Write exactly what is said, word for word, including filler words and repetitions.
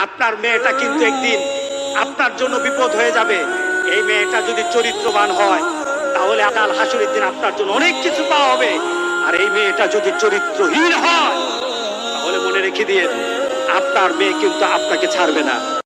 আপনার মেয়েটা কিন্তু একদিন আপনার জন্য বিপদ হয়ে যাবে। এই মেয়েটা যদি চরিত্রবান হয় তাহলে কাল হাসরের দিন আপনার জন্য অনেক কিছু পাওয়া হবে। আর এই মেয়েটা যদি চরিত্রহীন হয় তাহলে মনে রেখে দিয়ে আপনার মেয়ে কিন্তু আপনাকে ছাড়বে না।